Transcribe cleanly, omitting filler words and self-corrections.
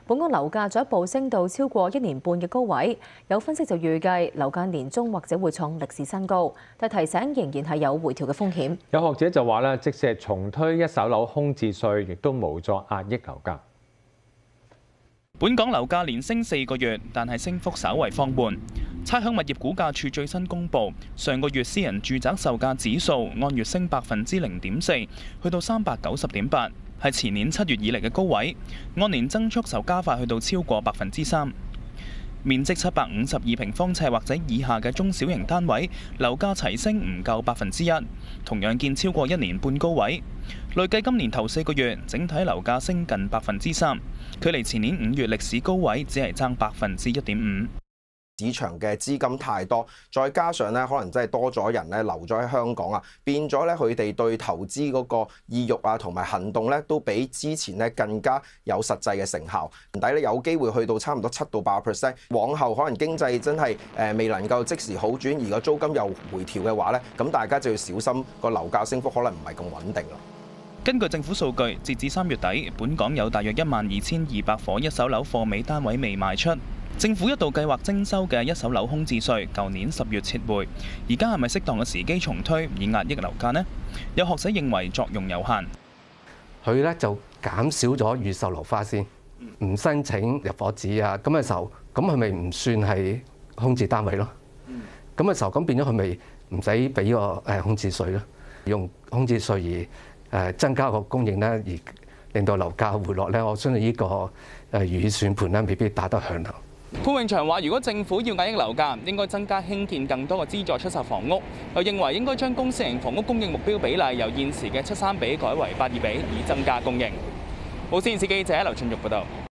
本港樓價進一步升到超過1年半嘅高位，有分析就預計樓價年中或者會創歷史新高，但提醒仍然係有回調嘅風險。 有學者就話咧，即使係重推一手樓空置稅，亦都無助壓抑樓價。 本港樓價連升4個月，但係升幅稍為放緩。差餉物業估價署最新公佈，上個月私人住宅售價指數按月升0.4%，去到390.8，係前年7月以嚟嘅高位，按年增速就加快去到超過3%。面積752平方尺或者以下嘅中小型單位，樓價齊升唔夠1%，同樣見超過1年半高位。累計今年頭4個月，整體樓價升近3%，距離前年5月歷史高位只係爭1.5%。 市場嘅資金太多，再加上咧可能真係多咗人咧留咗喺香港啊，變咗咧佢哋對投資嗰個意欲啊同埋行動咧都比之前咧更加有實際嘅成效。年底咧有機會去到差唔多7到8%。往後可能經濟真係未能夠即時好轉，而個租金又回調嘅話咧，咁大家就要小心個樓價升幅可能唔係咁穩定啦。 根據政府數據，截至3月底，本港有大約12200伙一手樓貨尾單位未賣出。政府一度計劃徵收嘅一手樓空置稅，舊年10月撤回，而家係咪適當嘅時機重推，以壓抑樓價呢？有學者認為作用有限。 佢咧就減少咗預售樓花先，唔申請入伙紙啊，咁嘅時候，咁係咪唔算係空置單位咯？咁嘅時候，咁變咗佢咪唔使俾個空置稅咯？用空置稅而增加個供應咧，而令到樓價回落咧，我相信呢個如意算盤咧未必打得響。 潘永祥話：如果政府要壓抑樓價，應該增加興建更多嘅資助出售房屋。又認為應該將公私營房屋供應目標比例由現時嘅7:3比改為8:2比，以增加供應。無線電視記者劉俊玉報道。